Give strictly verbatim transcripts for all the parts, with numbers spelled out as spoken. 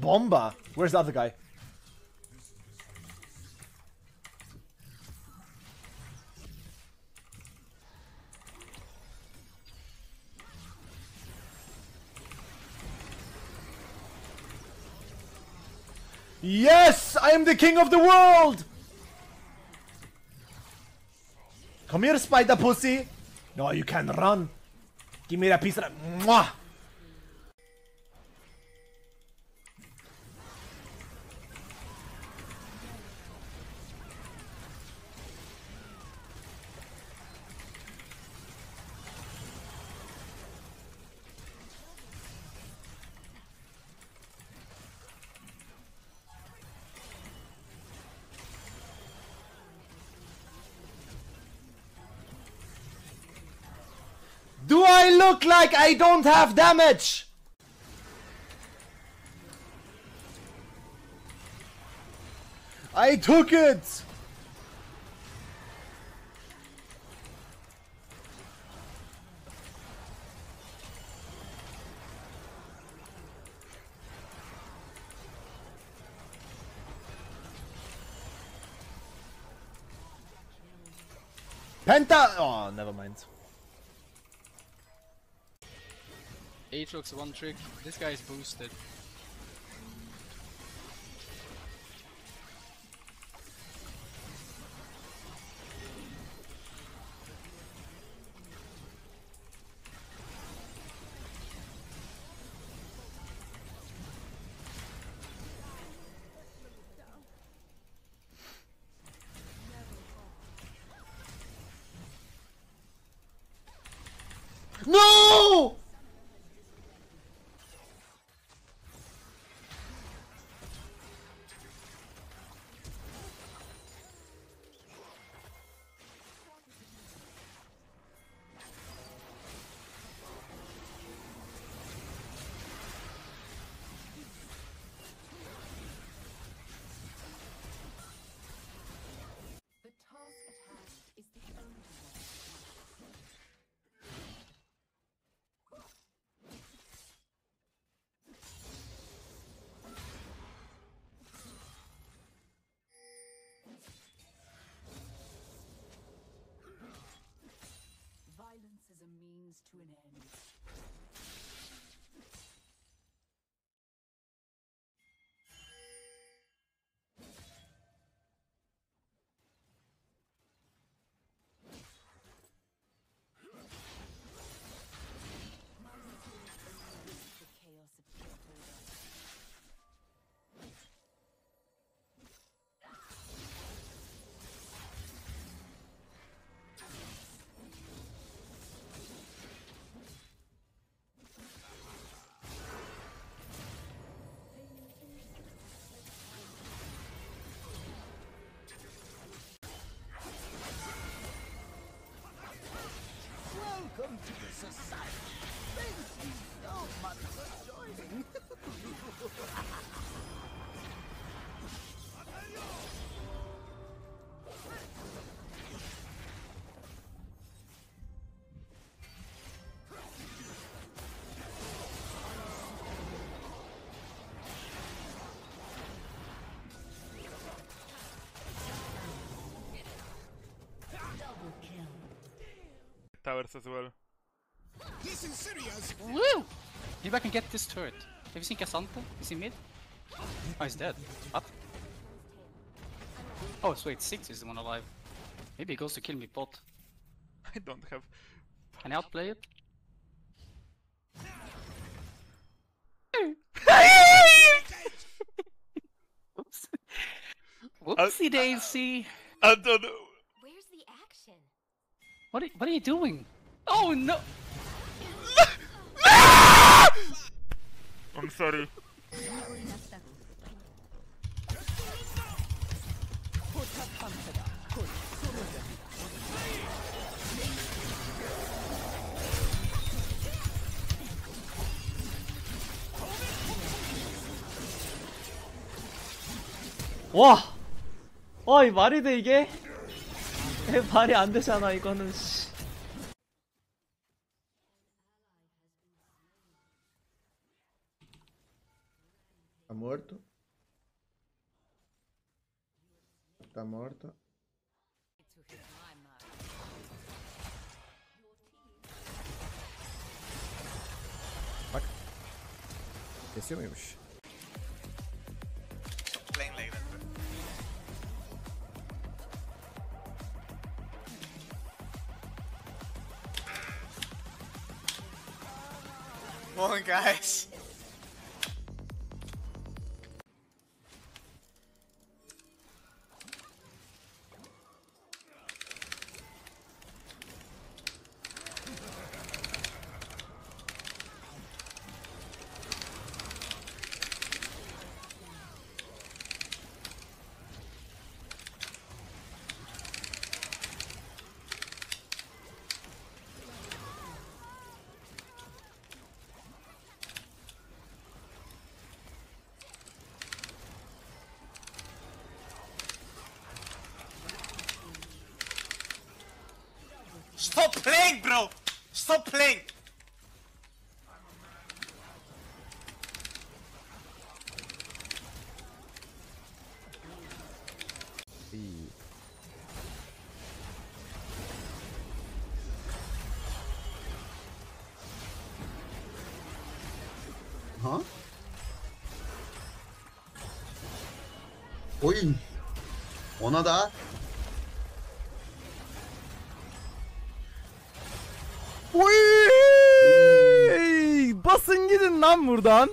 bomba. Where's the other guy? Yes! I am the king of the world! Come here, spider pussy! No, you can run. Give me that piece of that. Mwah! Do I look like I don't have damage? I took it! Penta! Oh, never mind. Aatrox one trick. This guy is boosted. No! Violence is a means to an end. The chaos of Kyoto. Welcome to the society. Thank you so much for joining. Towers as well. Woo! Maybe I can get this turret. Have you seen Cassandra? Is he mid? Oh, he's dead. What? Oh, so wait, six is the one alive. Maybe he goes to kill me bot. I don't have. Can I outplay it? Whoops. Whoopsie daisy. I don't know. Where's the action? What are, what are you doing? Oh no! I'm sorry. 와! 와, 이 말이 돼 이게? 말이 안 되잖아 이거는. 씨. morto. Tá morto. To hit my mark. Kesiyor muymuş? Playing like that. Come on, guys. Stop playing, bro! Stop playing! İyi. Ha? Oyun. Ona da Oy! Basın gidin lan buradan.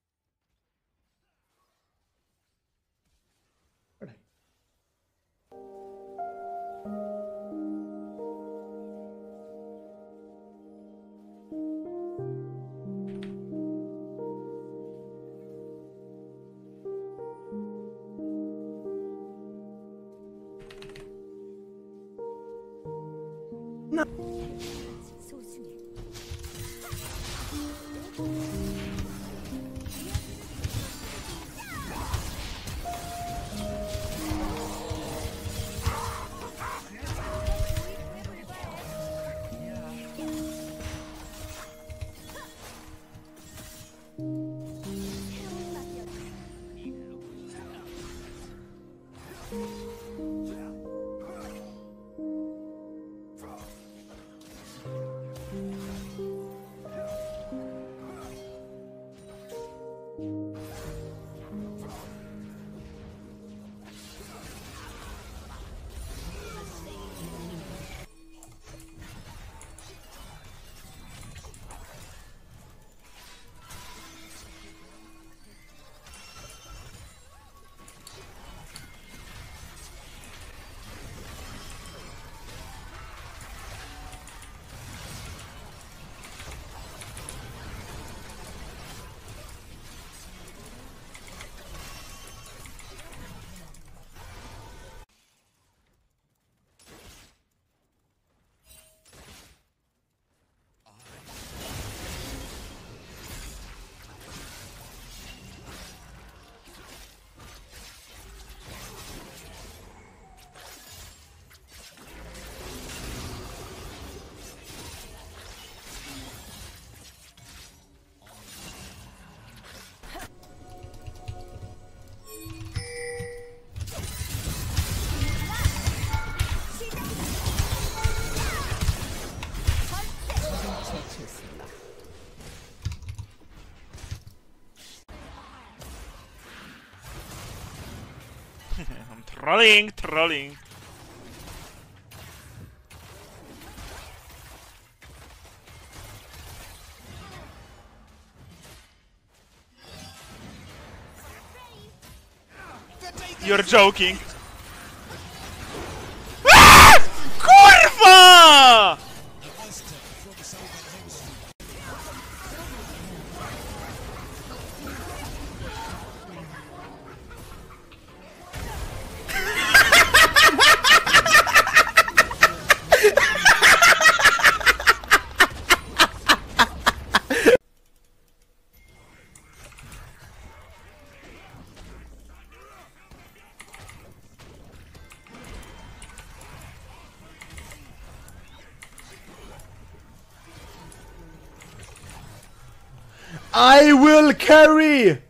소중해. I'm trolling, trolling. You're joking. Ah! Kurwa! I will carry.